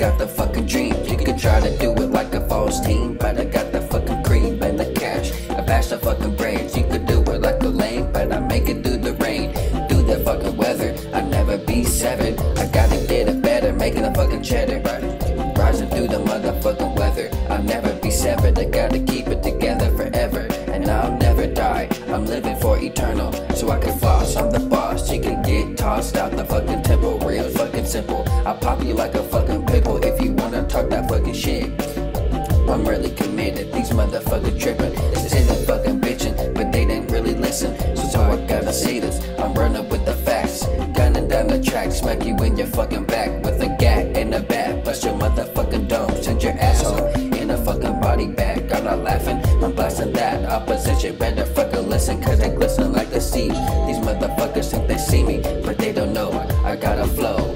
got the fucking dream. You could try to do it like a false team, but I got the fucking cream and the cash. I bash the fucking brains. You could do it like a lame, but I make it through the rain, through the fucking weather. I never be severed. I gotta get it better, making the fucking cheddar. Rising through the motherfucking weather. I'll never be severed. I gotta keep it together forever, and I'll never die. I'm living for eternal, so I can floss. I'm the boss. You can get tossed out the fucking temple. Real fucking simple. I'll pop you like a fucking pickle if you wanna talk that fucking shit. I'm really committed. These motherfuckers tripping. This isn't fucking bitching, but they didn't really listen. So I gotta say this. I'm running with the facts, gunning down the track, smack you in your fucking back with a gat and a bat. Bust your motherfucking dome, send your asshole in a fucking body bag. I'm not laughing, I'm blasting that opposition. Better fucking listen, cause they glisten like the sea. These motherfuckers think they see me, but they don't know I got a flow.